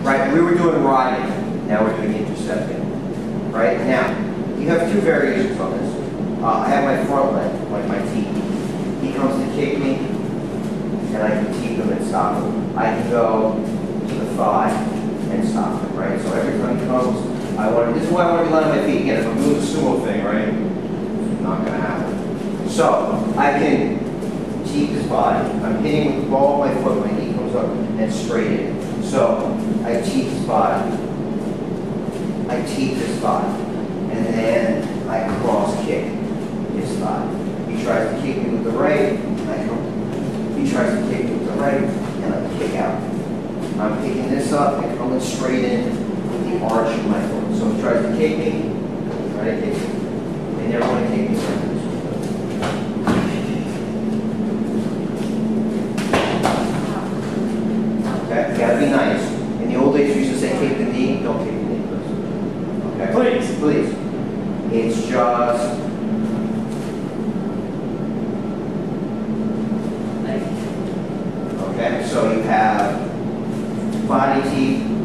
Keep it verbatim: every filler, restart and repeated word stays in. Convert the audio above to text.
right? We were doing riding, now we're doing intercepting. Right? Now, you have two variations on this. Uh, I have my front leg, like my teeth. He comes to kick me, and I can teep him and stop him. I can go to the thigh and stop him, right? So every time he comes, I want to, this is why I want to be lying on my feet. Again, if I'm doing the sumo thing, right? It's not going to happen. So, I can teep his body. I'm hitting with the ball of my foot, my knee comes up and straight in. So, I teep his body. I teep his body. And then I cross kick his thigh. He tries to kick me with the right, and I come. He tries to kick me with the right, and I kick out. I'm picking this up and coming straight in with the arch of my foot. So he tries to kick me, try to kick me. They never want to kick me like this. Okay, you gotta be nice. In the old days, we used to say kick the knee, don't kick the knee, please. Okay? Please. Please. It's just okay, so you have body teeth,